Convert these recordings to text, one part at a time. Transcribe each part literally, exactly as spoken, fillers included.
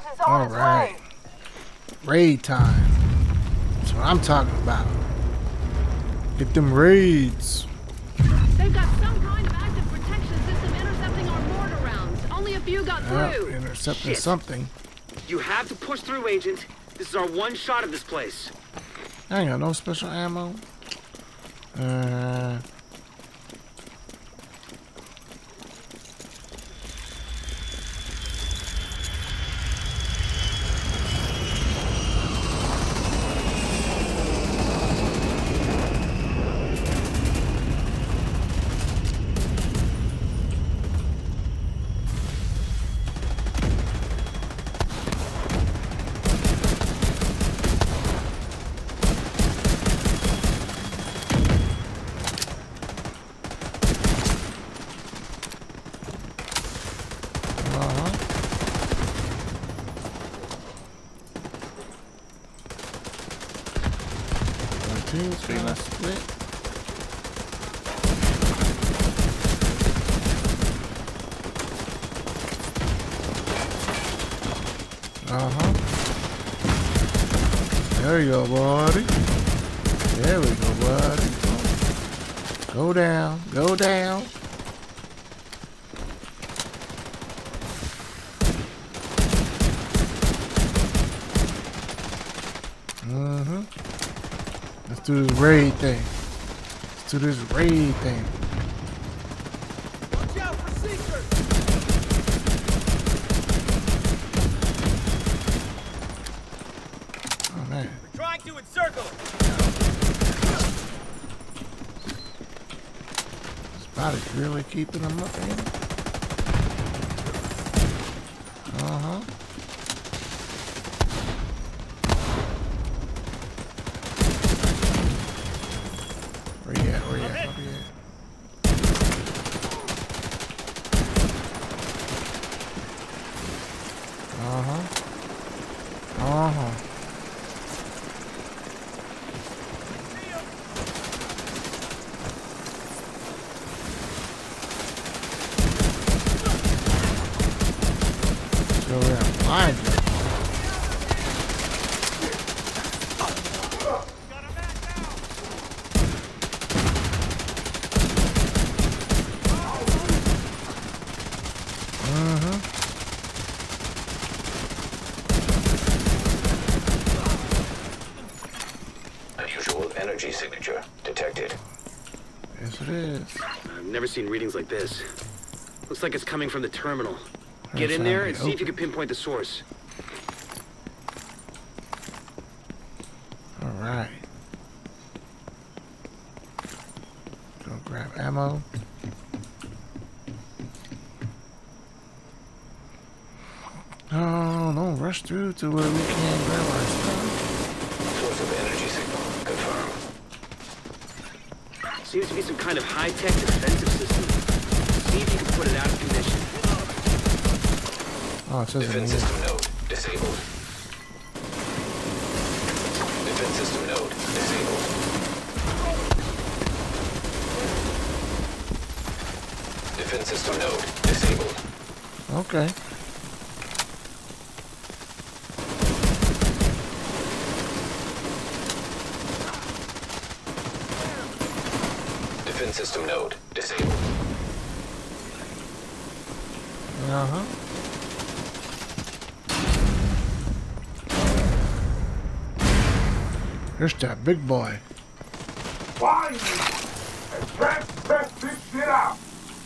is on All its right. way. Raid time. That's what I'm talking about. Get them raids. They've got some kind of active protection system intercepting our mortar rounds. Only a few got Yep, through. intercepting Shit. something. You have to push through, Agent. This is our one shot of this place. I ain't got no special ammo. Uh. Three left split. Uh-huh. There you go, buddy. There we go, buddy. Go down. Go down. Mm-hmm. Let's do this raid thing. Let's do this raid thing. Watch out for seekers! Oh man. We're trying to encircle it. This body's really keeping them up, ain't it? Uh-huh. Where you at? Where you at? Where you at? Uh-huh. Uh-huh. So we're gonna find you. Unusual energy signature detected. Yes, it is. I've never seen readings like this. Looks like it's coming from the terminal. Get That's in there how and they see if you open. can pinpoint the source. All right. Go grab ammo. Oh, don't rush through to where we can't grab our stuff. Source of energy signal confirmed. Seems to be some kind of high-tech defensive system. See if you can put it out of commission. Oh, it says it Defense here. system node disabled. Defense system node disabled. Defense system node disabled. Okay. Defense system node disabled. Uh-huh. Here's that big boy. Find me and transmit this shit out.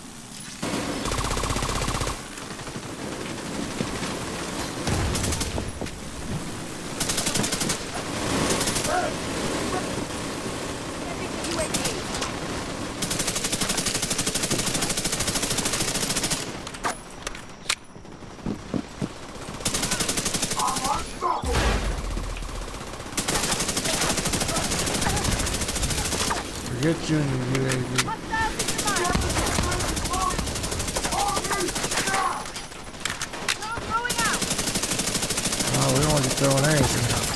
Forget Junior U A V. Oh, we don't want to be throwing anything out.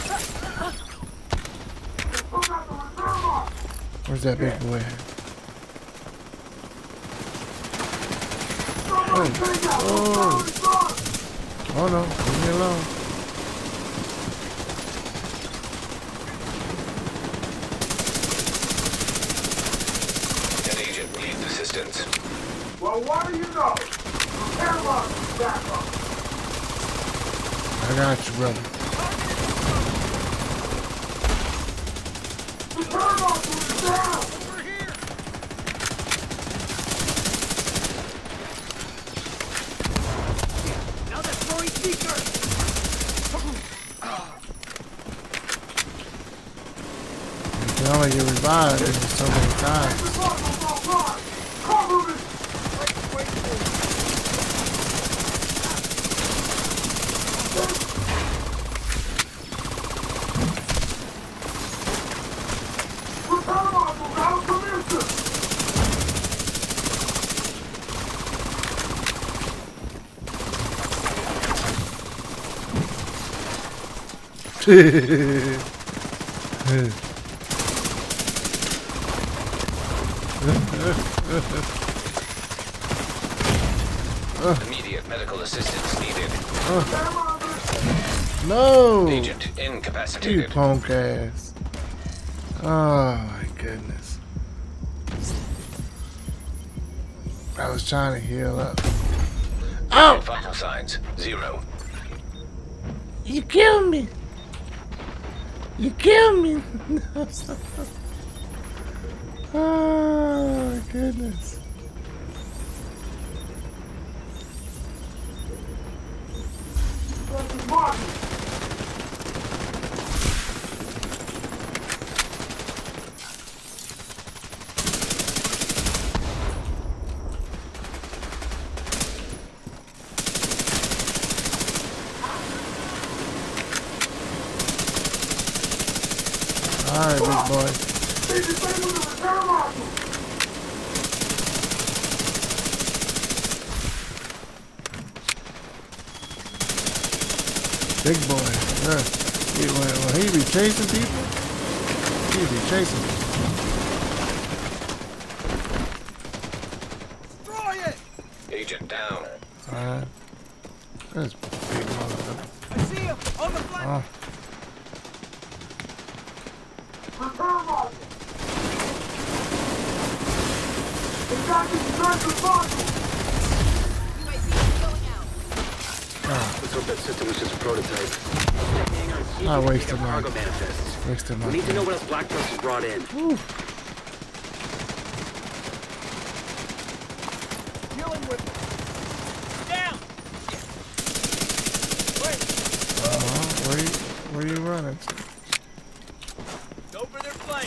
Where's that big boy at? Oh, oh. Oh no, leave me alone. An agent needs assistance. Well, what do you know? Repair module back up. I got you, brother. Repair module is down. Over here! Now that's throwing seeker! You can only get revived every so many times. The module's offline. Cover me. Wait, wait, wait. Repair module's out of commission. Immediate medical assistance needed. Repair module. No! Agent You incapacitated. punk ass. Oh my goodness. I was trying to heal up. Oh! Vital signs zero. You killed me! You killed me! Oh my goodness. That's the module. Alright, big boy. They disabled the repair module. Big boy. Yeah. He, when, when he be chasing people, he be chasing people. Destroy it! Agent down. Alright. That's big motherfucker. I see him! On the flank! Oh. Repair module. Exactly the module. Let's hope that system was just a prototype. Hang on, see if I we can wasted pick up my- cargo manifests. Wasted my We need to time. know what else Black Trust has brought in. Whew. Dealing with it. Down! Wait, Uh-huh. Where you, where you running to? go for their flank!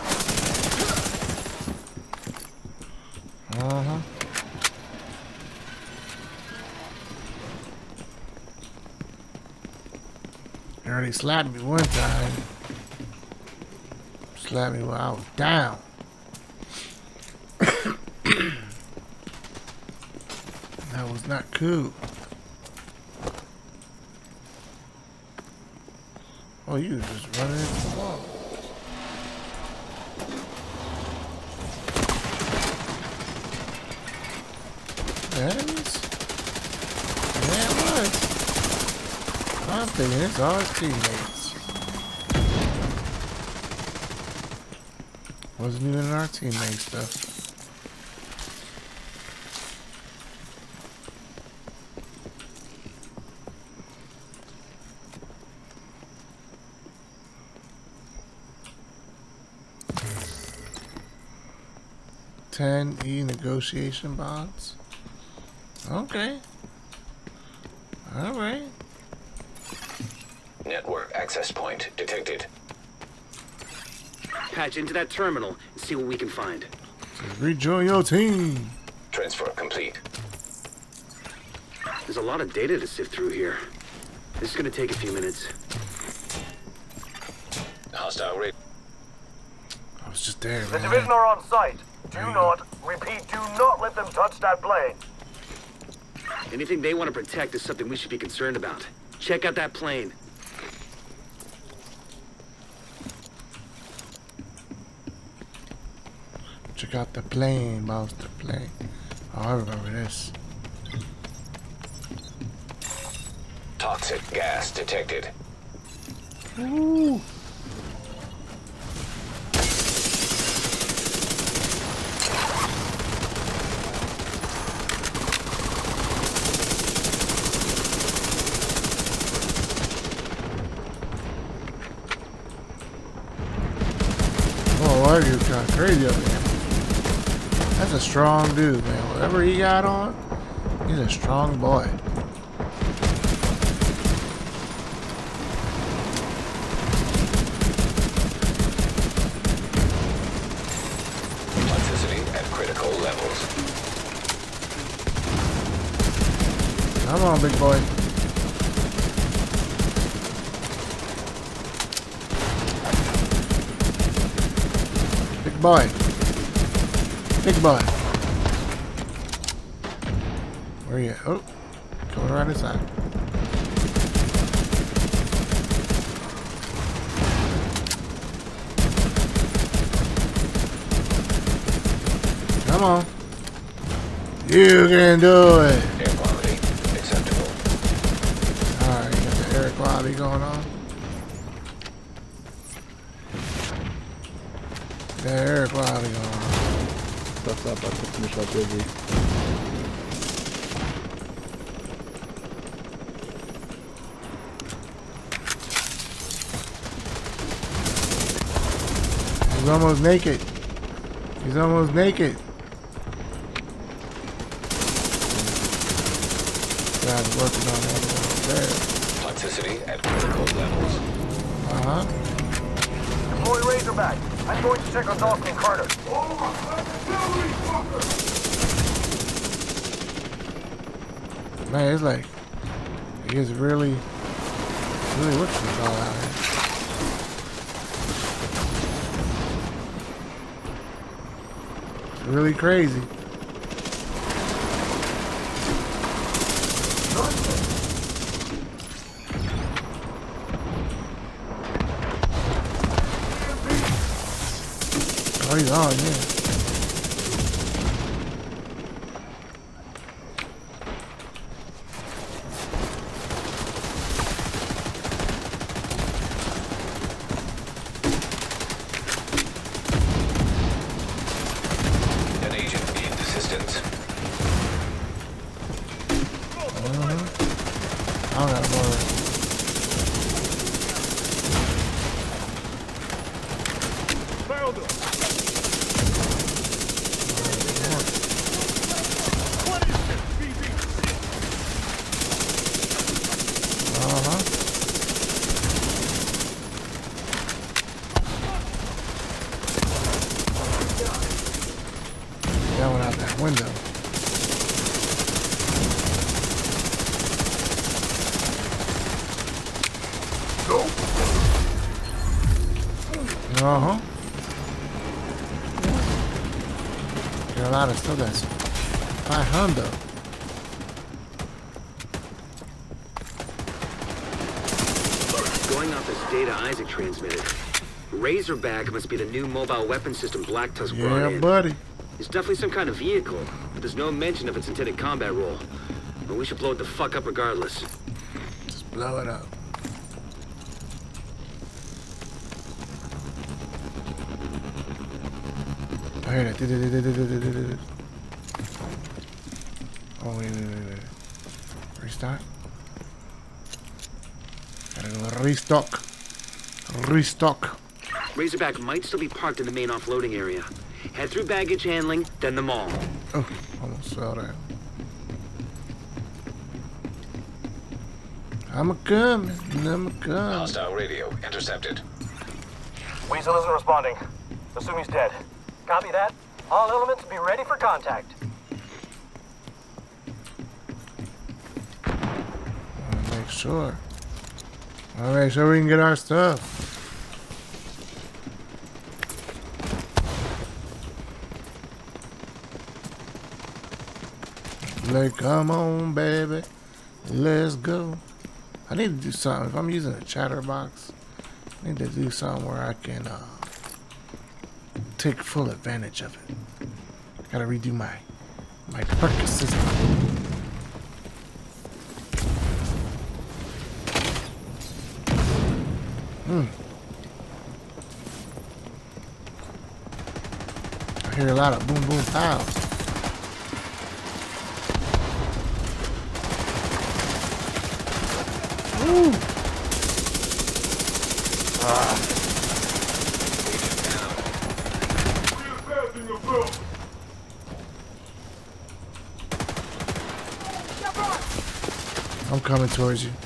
Uh-huh. You already slapped me one time. Slapped me while I was down. That was not cool. Oh, you were just running into the wall. That is. Yeah, it was. I'm thinking it's all his teammates. Wasn't even our teammates stuff. ten E negotiation bonds. Okay. All right. Network access point detected. Patch into that terminal and see what we can find. Rejoin your team. Transfer complete. There's a lot of data to sift through here. This is gonna take a few minutes. Hostile rate. I was just there, The man. division are on site. Do There you not, repeat, do not let them touch that plane. Anything they want to protect is something we should be concerned about. Check out that plane. Check out the plane, boss, the plane. Oh, I remember this. Toxic gas detected. Ooh. Oh, why are you kind of crazy up there? That's a strong dude, man. Whatever he got on, he's a strong boy. Toxicity at critical levels. Come on, big boy. Big boy. Big boy. Where are you at? Oh, coming right inside. Come on. You can do it. Air quality acceptable. Alright, you got the air quality going on. The air quality going on. Ça, ça, pas trop méchant à dire. He's almost naked. He's almost naked. Guy's working on the other one up there. Toxicity at critical levels. Uh-huh. Deploy Razorback. I'm going to check on Dawson and Carter. Man, it's like he is really, really what's this all out here? It's really crazy. Oh, he's on, yeah. An agent needs assistance. Uh-huh. I don't got more. Barrel door. Uh-huh. That went out that window. Uh-huh. Got a lot of still got five hundred. Going off this data Isaac transmitted, Razorback must be the new mobile weapon system Black Tusk brought Yeah, in. buddy. It's definitely some kind of vehicle, but there's no mention of its intended combat role. But we should blow it the fuck up regardless. Just blow it up. I hear that. Oh, wait, wait, wait, wait. Restock? Gotta go restock. Restock. Razorback might still be parked in the main offloading area. Head through baggage handling, then the mall. Oh, almost fell down. I'm a coming. I'm a coming. Hostile radio intercepted. Weasel isn't responding. Assume he's dead. Copy that. All elements be ready for contact. Wanna make sure. Wanna make sure we can get our stuff. Like, come on, baby. Let's go. I need to do something. If I'm using a chatterbox, I need to do something where I can uh, take full advantage of it. Gotta redo my my perk system. Hmm. I hear a lot of boom boom pows. Woo! Ah. Reassessing the building. I'm coming towards you.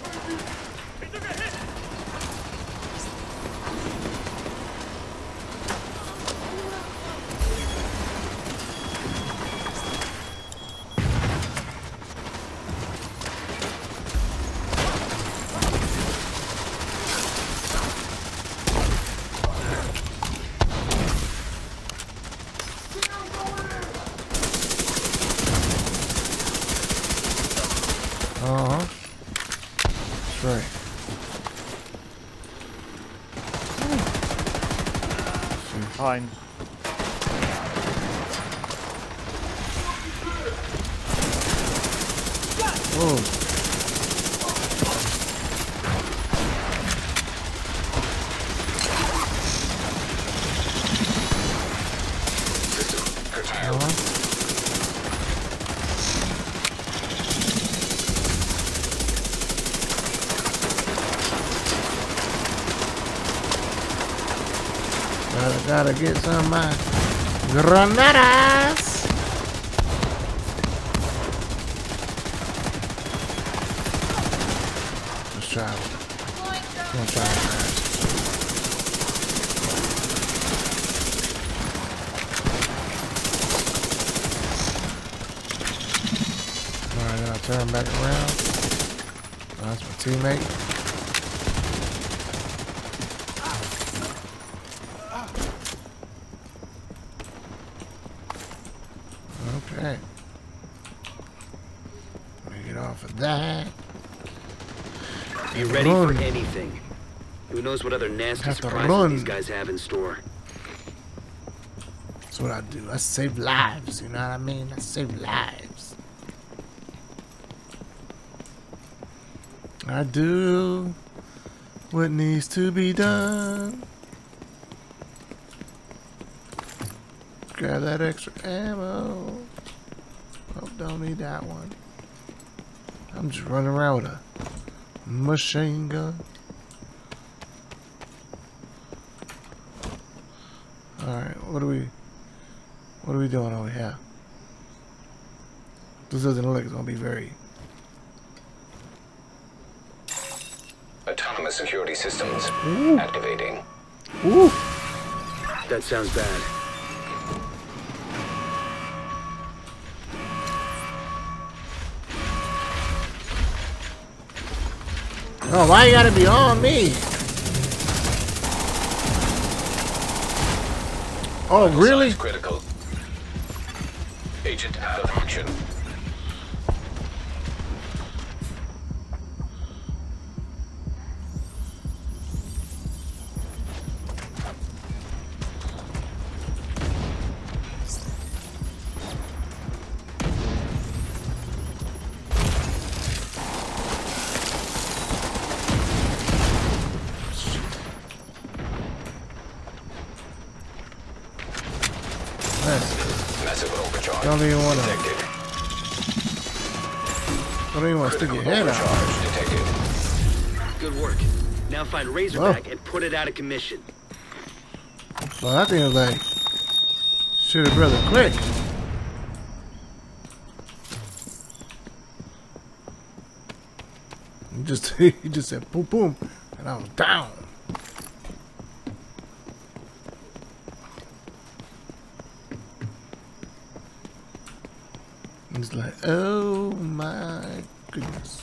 Uh-huh. That's right. Fine. Oh. Curtailed. Uh-huh. Gotta, gotta get some of my granadas. Let's try it. I'm gonna try it first. Alright, then I'll turn back around. Oh, that's my teammate. Okay. Let me get off of that. Be ready Run. for anything. Who knows what other nasty Have to surprises run. these guys have in store. That's what I do. I save lives, you know what I mean? I save lives. I do what needs to be done. Grab that extra ammo. Oh, don't need that one. I'm just running around with a machine gun. Alright, what are we what are we doing over here? This doesn't look like it's gonna be very Autonomous security systems Ooh. activating. Ooh. That sounds bad. Oh, why you gotta be on me? Oh, really? Signs critical. Agent out of function. Massive overcharge. Don't even wanna detected. don't even wanna stick your Critical head out. overcharge detected. Good work. Now find Razorback and put it out of commission. Well, that thing was like shoot it brother quick. He just he just said boom boom and I was down. He's like, oh my goodness.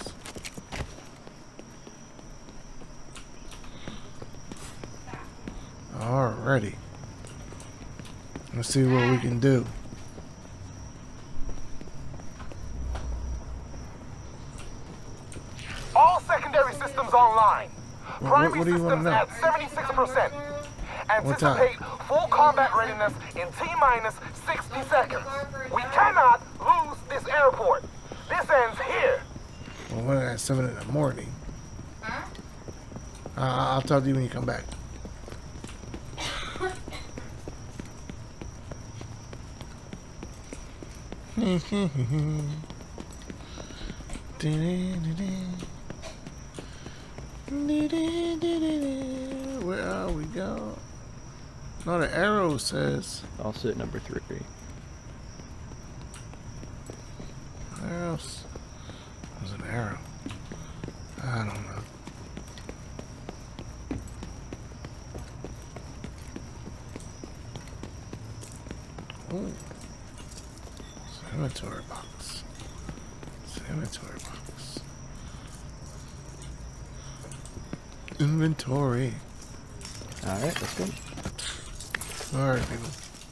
Alrighty. Let's see what we can do. All secondary systems online. What- what- Primary what do you wanna systems know? at seventy-six percent. What time? Anticipate full combat readiness in T-minus sixty seconds. We cannot lose this airport. This ends here. Well, we're at seven in the morning. Uh, I'll talk to you when you come back. Where are we go? No, the arrow says. I'll sit number three. Where else? There's an arrow. I don't know. Oh. Inventory box. Inventory box. Inventory. Alright, let's go. Alright, people.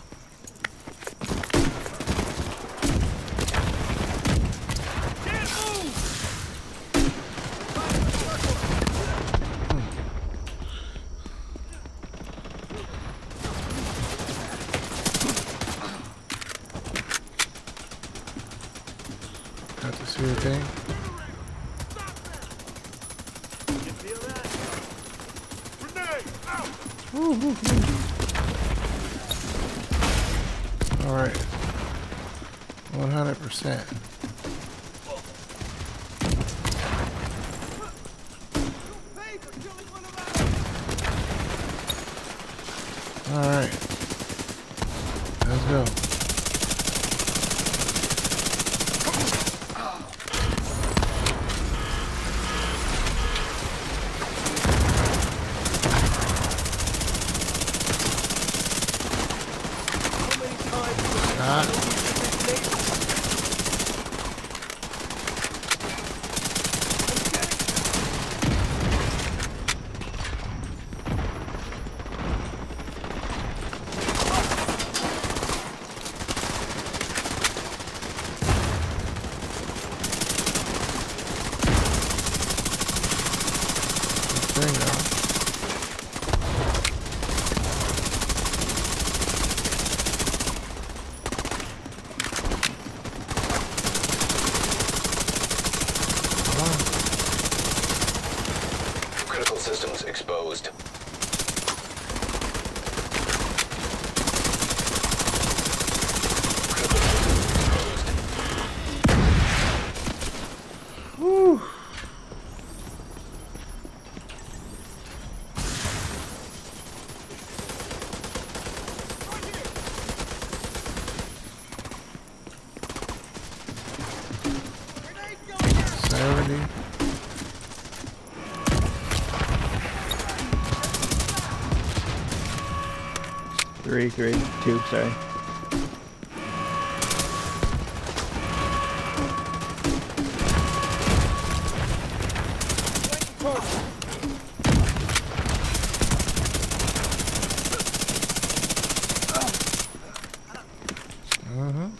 Got to see the thing. All right, one hundred percent. All right, let's go. Critical systems exposed. Critical systems exposed. Whew. Seventy. Three, three, two, sorry. Mm-hmm.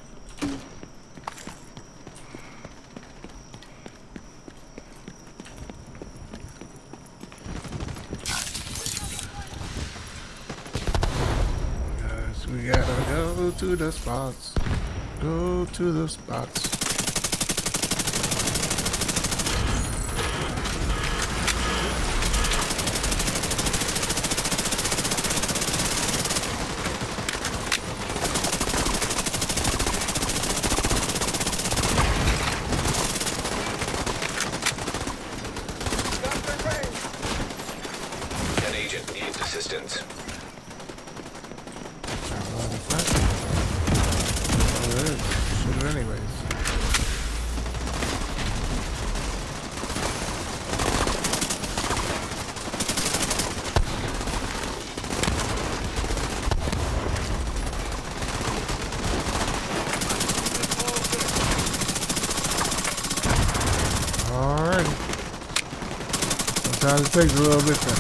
We gotta go to the spots. Go to the spots. An agent needs assistance. Shoot it anyways. Alrighty. Sometimes it takes a little bit to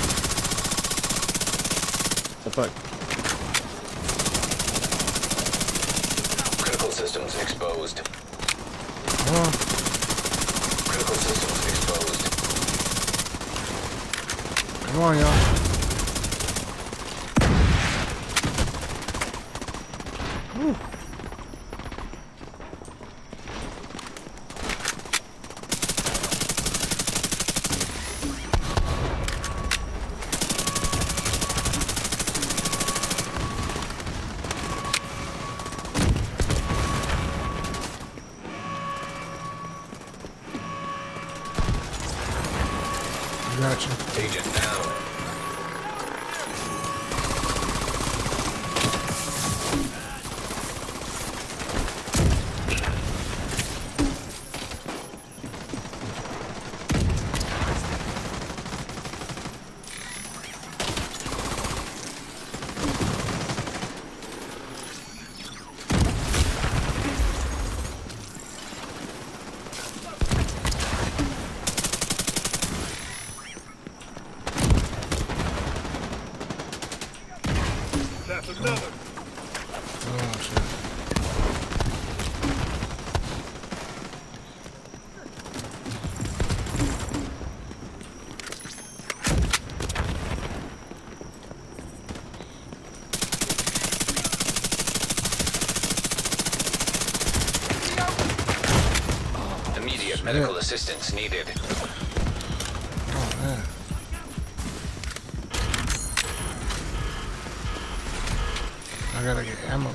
The fuck? Critical systems exposed. Come on. Critical systems exposed. Come on, y'all. Whew. Gotcha. Agent down. That's another. Oh, shit. Immediate medical assistance needed. Oh, man. I gotta get ammo.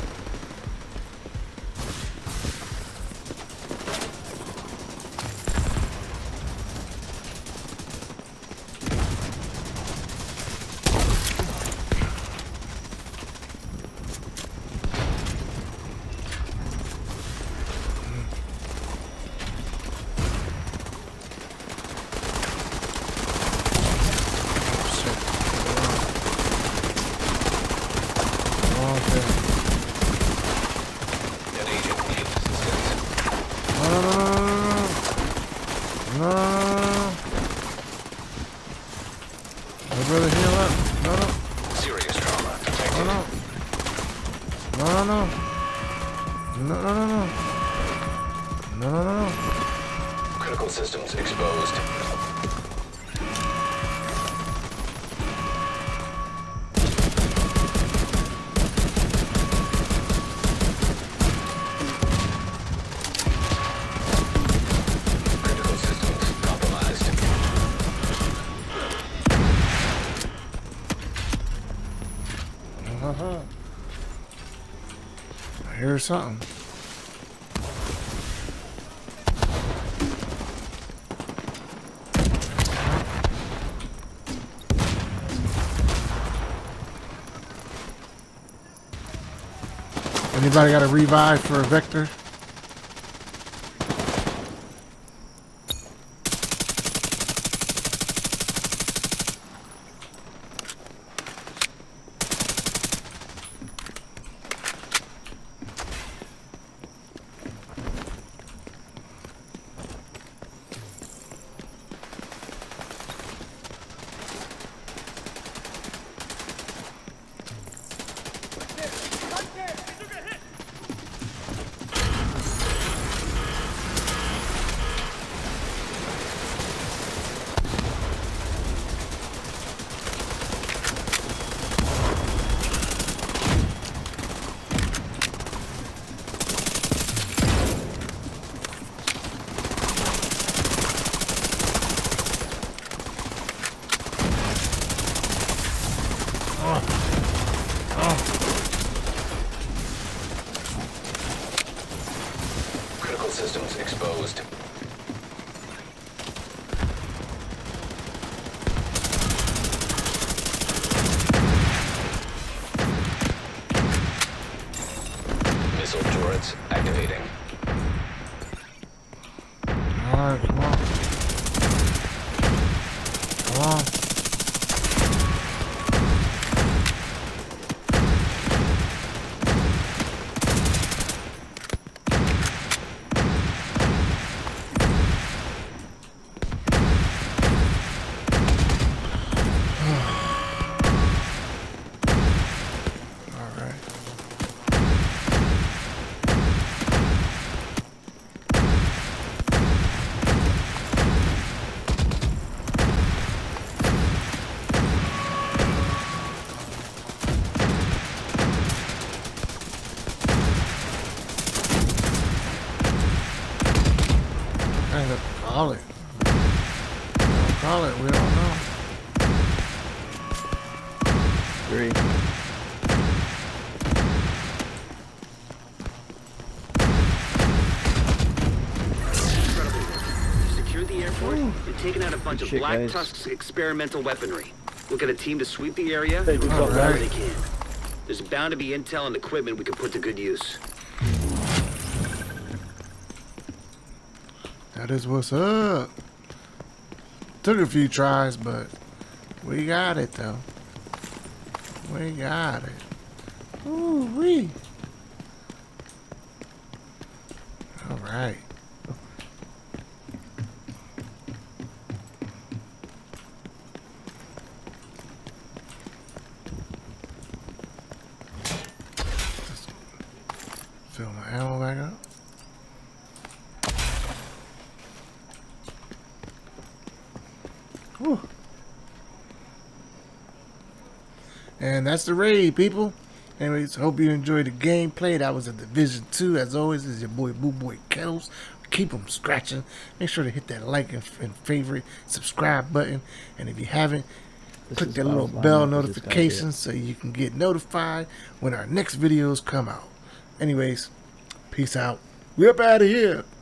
An agent needs assistance. No, no, no, no, no, no, no, no. My brother, heal up. No, no, Serious trauma no, detected. no. No, no, no. No, no, no, no. No, no, no, no. Critical systems exposed. Critical systems compromised. Uh-huh. I hear something. Anybody got a revive for a Vector? Critical systems exposed. Missile turrets activating. Alright, come on. Come on. Alright. I ain't gonna call it. Don't call it, we don't know. Three. Secure the airfield report. They've taken out a bunch of shit, Black guys. Tusk's experimental weaponry. We'll get a team to sweep the area They and do recover something whatever right. they can. There's bound to be intel and equipment we could put to good use. That is what's up. Took a few tries, but we got it though. We got it. Ooh wee. All right. Just fill my ammo back up. Whew. And that's the raid, people. Anyways, hope you enjoyed the gameplay. That was a Division two. As always, this is your boy Boo Boy Kettles. Keep them scratching. Make sure to hit that like and, and favorite, subscribe button. And if you haven't, This click is that little Bottom bell Line with this guy notification so you can get notified when our next videos come out. Anyways, peace out. We up out of here.